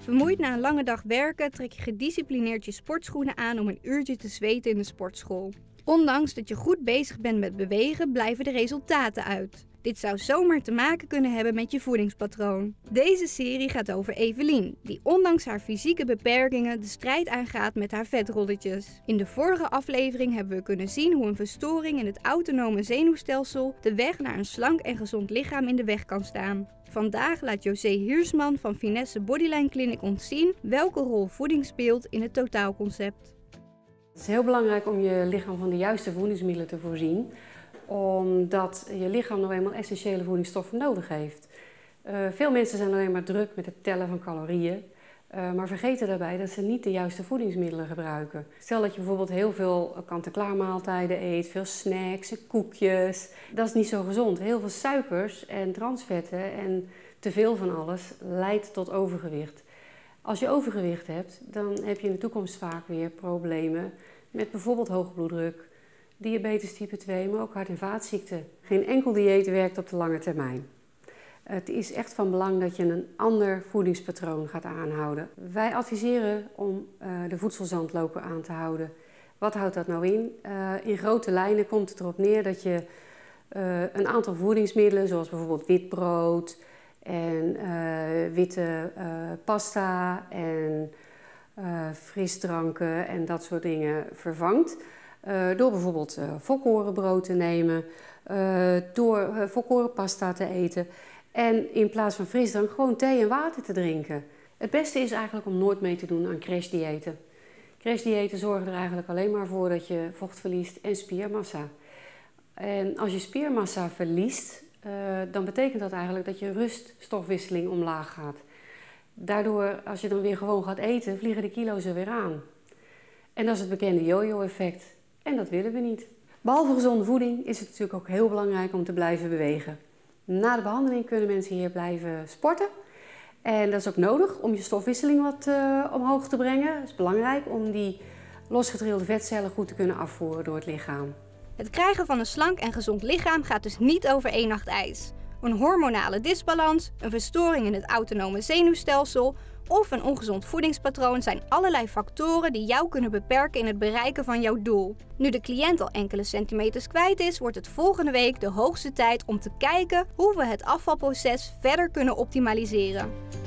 Vermoeid na een lange dag werken trek je gedisciplineerd je sportschoenen aan om een uurtje te zweten in de sportschool. Ondanks dat je goed bezig bent met bewegen, blijven de resultaten uit. Dit zou zomaar te maken kunnen hebben met je voedingspatroon. Deze serie gaat over Evelien, die ondanks haar fysieke beperkingen de strijd aangaat met haar vetrolletjes. In de vorige aflevering hebben we kunnen zien hoe een verstoring in het autonome zenuwstelsel de weg naar een slank en gezond lichaam in de weg kan staan. Vandaag laat José Hiersman van Finesse Bodyline Clinic ons zien welke rol voeding speelt in het totaalconcept. Het is heel belangrijk om je lichaam van de juiste voedingsmiddelen te voorzien, omdat je lichaam nou eenmaal essentiële voedingsstoffen nodig heeft. Veel mensen zijn alleen maar druk met het tellen van calorieën, maar vergeten daarbij dat ze niet de juiste voedingsmiddelen gebruiken. Stel dat je bijvoorbeeld heel veel kant-en-klaar maaltijden eet, veel snacks en koekjes. Dat is niet zo gezond. Heel veel suikers en transvetten en te veel van alles leidt tot overgewicht. Als je overgewicht hebt, dan heb je in de toekomst vaak weer problemen met bijvoorbeeld hoge bloeddruk, diabetes type 2, maar ook hart- en vaatziekten. Geen enkel dieet werkt op de lange termijn. Het is echt van belang dat je een ander voedingspatroon gaat aanhouden. Wij adviseren om de voedselzandloper aan te houden. Wat houdt dat nou in? In grote lijnen komt het erop neer dat je een aantal voedingsmiddelen, zoals bijvoorbeeld wit brood en witte pasta en frisdranken en dat soort dingen vervangt. Door bijvoorbeeld volkorenbrood te nemen, door volkorenpasta te eten en in plaats van frisdrank gewoon thee en water te drinken. Het beste is eigenlijk om nooit mee te doen aan crashdiëten. Crashdiëten zorgen er eigenlijk alleen maar voor dat je vocht verliest en spiermassa. En als je spiermassa verliest, dan betekent dat eigenlijk dat je ruststofwisseling omlaag gaat. Daardoor, als je dan weer gewoon gaat eten, vliegen de kilo's er weer aan. En dat is het bekende yo-yo-effect. En dat willen we niet. Behalve gezonde voeding is het natuurlijk ook heel belangrijk om te blijven bewegen. Na de behandeling kunnen mensen hier blijven sporten. En dat is ook nodig om je stofwisseling wat omhoog te brengen. Het is belangrijk om die losgetrilde vetcellen goed te kunnen afvoeren door het lichaam. Het krijgen van een slank en gezond lichaam gaat dus niet over één nacht ijs. Een hormonale disbalans, een verstoring in het autonome zenuwstelsel of een ongezond voedingspatroon zijn allerlei factoren die jou kunnen beperken in het bereiken van jouw doel. Nu de cliënt al enkele centimeters kwijt is, wordt het volgende week de hoogste tijd om te kijken hoe we het afvalproces verder kunnen optimaliseren.